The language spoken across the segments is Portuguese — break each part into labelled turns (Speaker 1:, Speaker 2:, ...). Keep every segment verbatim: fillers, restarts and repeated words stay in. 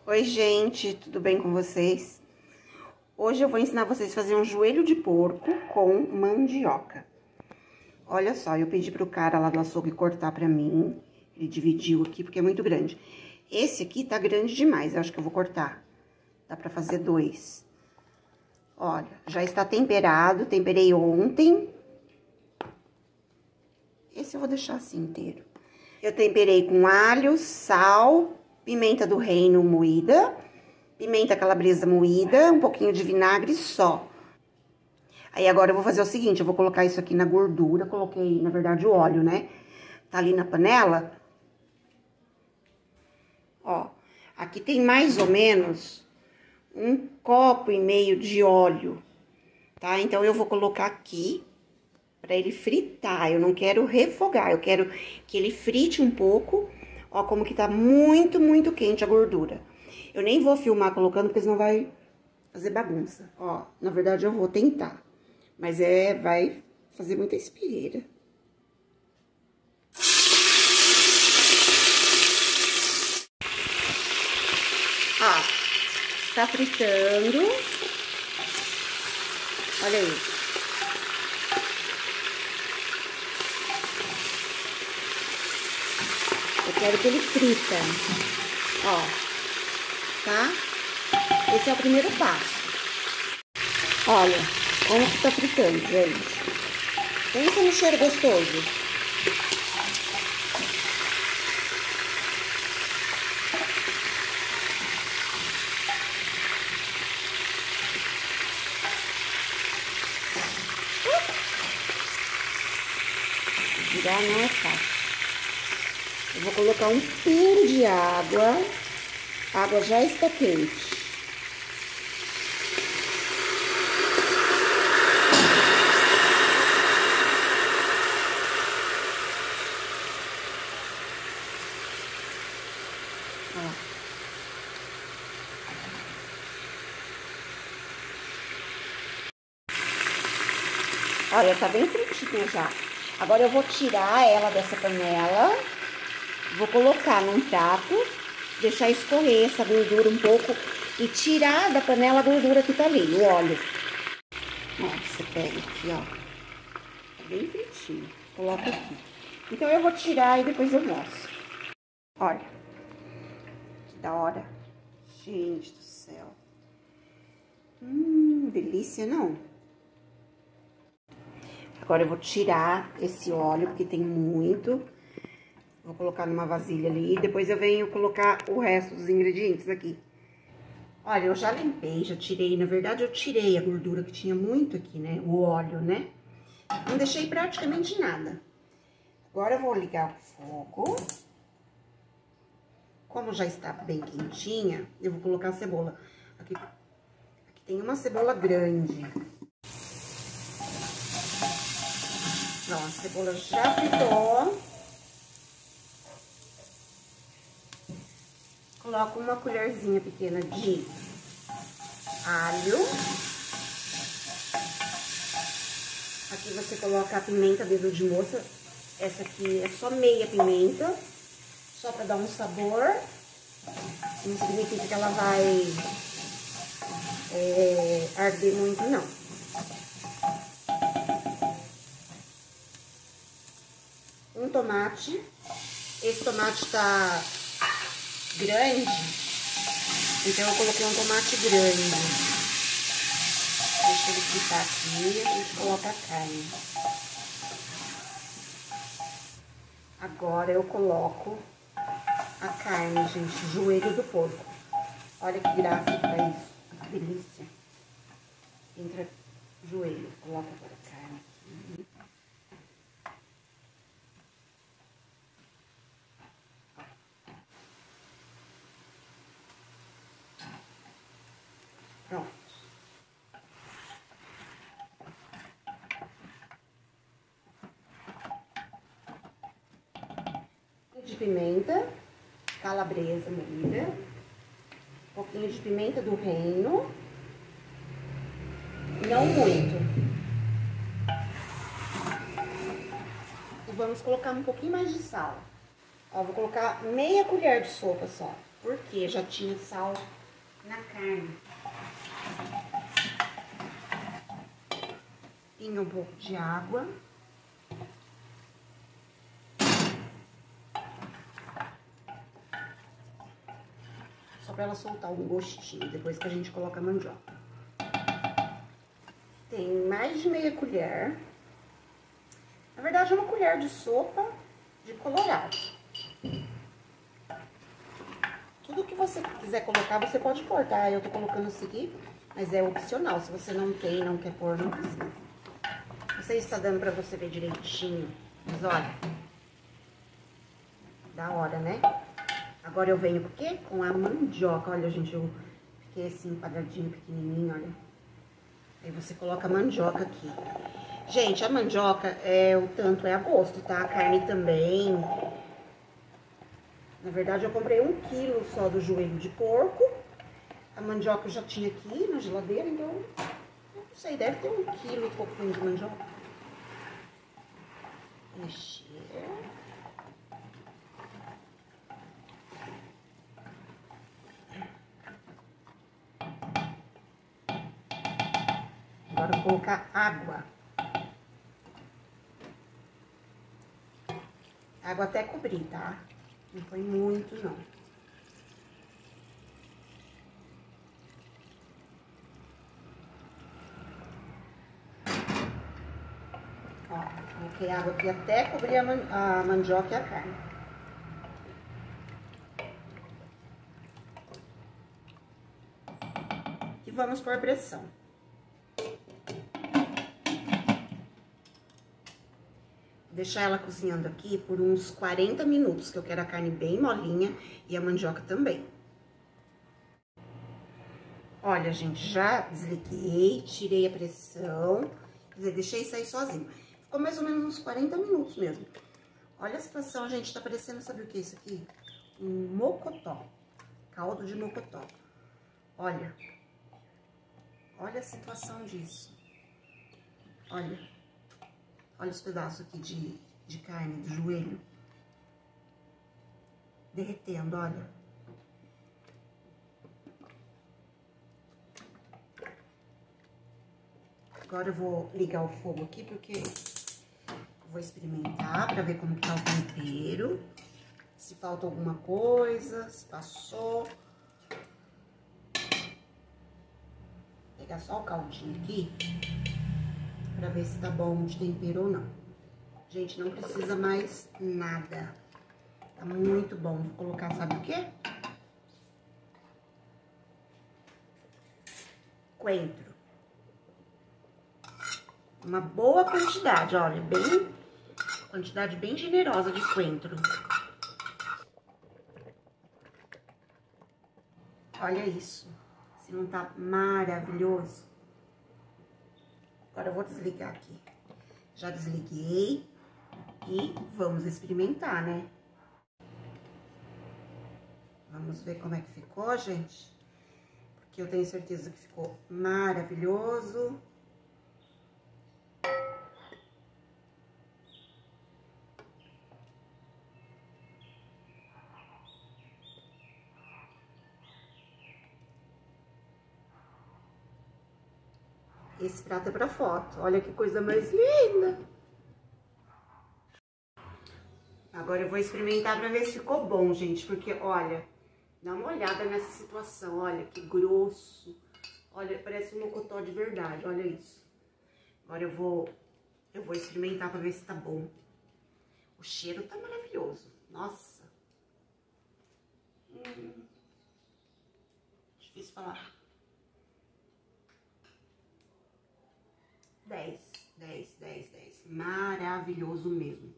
Speaker 1: Oi, gente, tudo bem com vocês? Hoje eu vou ensinar vocês a fazer um joelho de porco com mandioca. Olha só, eu pedi pro cara lá do açougue cortar pra mim. Ele dividiu aqui porque é muito grande. Esse aqui tá grande demais, eu acho que eu vou cortar. Dá pra fazer dois. Olha, já está temperado, temperei ontem. Esse eu vou deixar assim inteiro. Eu temperei com alho, sal, pimenta do reino moída, pimenta calabresa moída, um pouquinho de vinagre só. Aí agora eu vou fazer o seguinte, eu vou colocar isso aqui na gordura, coloquei, na verdade, o óleo, né? Tá ali na panela. Ó, aqui tem mais ou menos um copo e meio de óleo, tá? Então eu vou colocar aqui pra ele fritar, eu não quero refogar, eu quero que ele frite um pouco. Ó, como que tá muito, muito quente a gordura. Eu nem vou filmar colocando, porque senão vai fazer bagunça. Ó, na verdade eu vou tentar. Mas é, vai fazer muita espieira. Ó, tá fritando. Olha aí. Eu quero que ele frita, ó, tá? Esse é o primeiro passo. Olha, como que tá fritando, gente. Pensa no cheiro gostoso. Virar não é fácil. Eu vou colocar um pingo de água. A água já está quente. Ó. Olha, tá bem fritinha já. Agora eu vou tirar ela dessa panela. Vou colocar num prato, deixar escorrer essa gordura um pouco e tirar da panela a gordura que tá ali, o óleo. Ó, você pega aqui, ó. Tá bem fritinho. Coloca aqui. Então eu vou tirar e depois eu mostro. Olha. Que da hora. Gente do céu. Hum, delícia, não? Agora eu vou tirar esse óleo, porque tem muito. Vou colocar numa vasilha ali e depois eu venho colocar o resto dos ingredientes aqui. Olha, eu já limpei, já tirei. Na verdade, eu tirei a gordura que tinha muito aqui, né? O óleo, né? Não deixei praticamente nada. Agora eu vou ligar o fogo. Como já está bem quentinha, eu vou colocar a cebola. Aqui, aqui tem uma cebola grande. Ó, a cebola já fritou. Coloco uma colherzinha pequena de alho. Aqui você coloca a pimenta dedo de moça. Essa aqui é só meia pimenta, só pra dar um sabor. Não significa que ela vai é, arder muito, não. Um tomate. Esse tomate tá grande, então eu coloquei um tomate grande. Deixa ele fritar aqui e a gente coloca a carne. Agora eu coloco a carne, gente, joelho do porco. Olha que graça que tá isso, que delícia. Entra joelho, coloca agora a carne aqui. Pronto. De pimenta, calabresa moída, um pouquinho de pimenta do reino, não muito. E vamos colocar um pouquinho mais de sal. Ó, vou colocar meia colher de sopa só. porque já tinha sal na carne. Pinga um pouco de água. Só para ela soltar um gostinho, depois que a gente coloca a mandioca. Tem mais de meia colher. Na verdade, é uma colher de sopa de colorado. Tudo que você quiser colocar, você pode pôr, tá? Eu tô colocando isso aqui, mas é opcional. Se você não tem, não quer pôr, não precisa. Não sei se tá dando pra você ver direitinho, mas olha. Da hora, né? Agora eu venho com o quê? Com a mandioca. Olha, gente, eu fiquei assim, quadradinho, pequenininho, olha. Aí você coloca a mandioca aqui. Gente, a mandioca, é, o tanto é a gosto, tá? A carne também. Na verdade, eu comprei um quilo só do joelho de porco. A mandioca eu já tinha aqui na geladeira, então... Não sei, deve ter um quilo e pouquinho de mandioca. Mexer. Agora eu vou colocar água. Água até cobrir, tá? Não põe muito, não. Ó, coloquei água aqui até cobrir a, man a mandioca e a carne. E vamos pôr pressão. Deixar ela cozinhando aqui por uns quarenta minutos, que eu quero a carne bem molinha e a mandioca também. Olha, gente, já desliguei, tirei a pressão, quer dizer, deixei sair sozinho. Ficou mais ou menos uns quarenta minutos mesmo. Olha a situação, gente, tá parecendo, sabe o que é isso aqui? Um mocotó, caldo de mocotó. Olha, olha a situação disso. Olha. Olha os pedaços aqui de, de carne, do joelho. Derretendo, olha. Agora eu vou ligar o fogo aqui, porque eu vou experimentar pra ver como que tá o tempero. Se falta alguma coisa, se passou. Vou pegar só o caldinho aqui. Pra ver se tá bom de tempero ou não. Gente, não precisa mais nada. Tá muito bom. Vou colocar, sabe o quê? Coentro. Uma boa quantidade, olha, bem... Quantidade bem generosa de coentro. Olha isso. Se não tá maravilhoso. Agora eu vou desligar aqui. Já desliguei e vamos experimentar, né? Vamos ver como é que ficou, gente. Porque eu tenho certeza que ficou maravilhoso. Esse prato é pra foto. Olha que coisa mais linda. Agora eu vou experimentar pra ver se ficou bom, gente. Porque, olha, dá uma olhada nessa situação. Olha que grosso. Olha, parece um mocotó de verdade. Olha isso. Agora eu vou, eu vou experimentar pra ver se tá bom. O cheiro tá maravilhoso. Nossa. Hum. Difícil falar. dez, dez, dez, dez. Maravilhoso mesmo.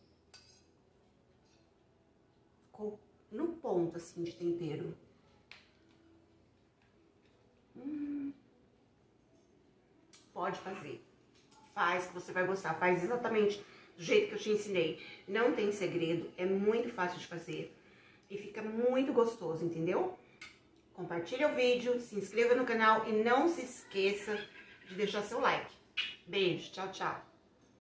Speaker 1: Ficou no ponto, assim, de tempero. Hum. Pode fazer. Faz que você vai gostar. Faz exatamente do jeito que eu te ensinei. Não tem segredo. É muito fácil de fazer. E fica muito gostoso, entendeu? Compartilha o vídeo, se inscreva no canal e não se esqueça de deixar seu like. Beijo, tchau, tchau.